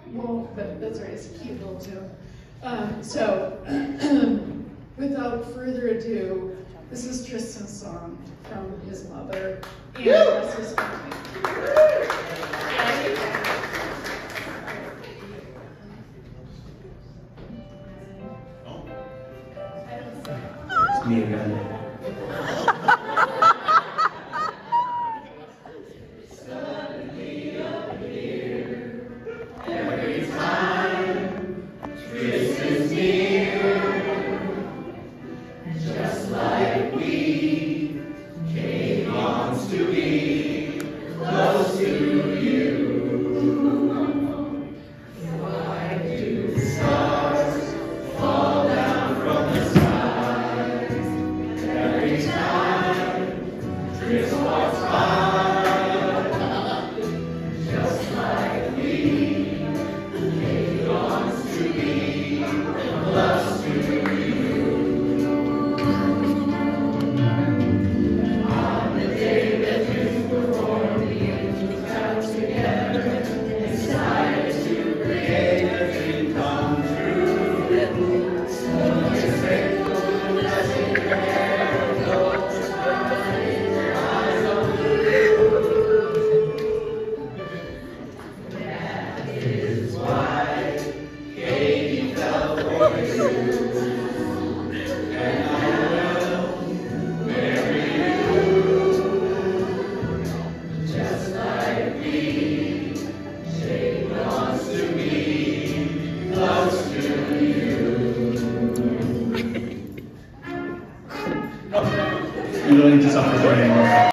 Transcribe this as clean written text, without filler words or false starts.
Well, but that's right, it's a cute little tune. So, without further ado, this is Tristan's song from his mother and the rest of his family. It's me again.